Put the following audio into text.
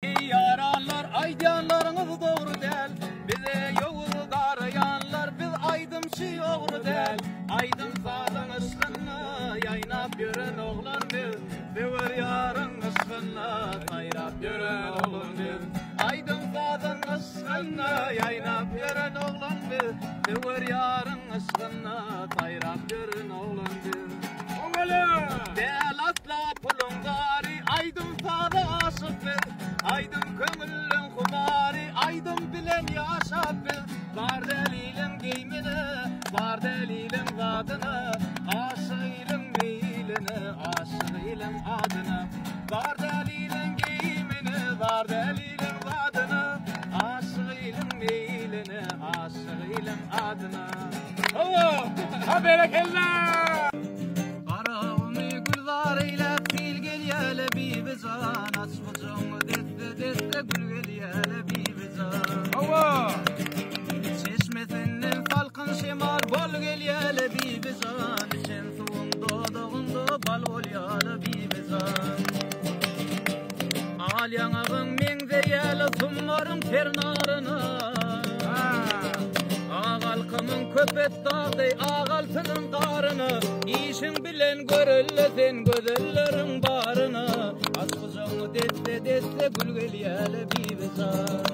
Yaranlar aydanlarınız doğru del. Bize yolu darayanlar biz aydımçı doğru del. Aydın zadın ışkınla yaynap yürün oğlan biz. Devir yarın ışkınla tayrap yürün oğlan biz. Aydın zadın ışkınla yaynap yürün oğlan biz. Devir yarın ışkınla tayrap yürün oğlan biz. Del atla pulun gari aydın sada aşık biz. Aydın kömüllün kumari aydın bilen yaşap biz. Var delilin giymini var delilin zadını. Aşık ilim meylini aşık ilim adını. Var delilin giymini var delilin zadını. Aşık ilim meylini aşık ilim adını. Oh! Ha berekeller! Açmacağımı deste gül geliyele bir bizan. Çeşmesinin salkın şemar bol geliyele bir bizan. Çen suğun doğduğunda bal ol yale bir bizan. Al yanağın mengzeyele sunmarın ternarına. Ağalkımın köpet dağday ağaltının qarını. İşin bilen görüllesen gözellerin barını. Açmacağımı deste gül geliyele bir bizan.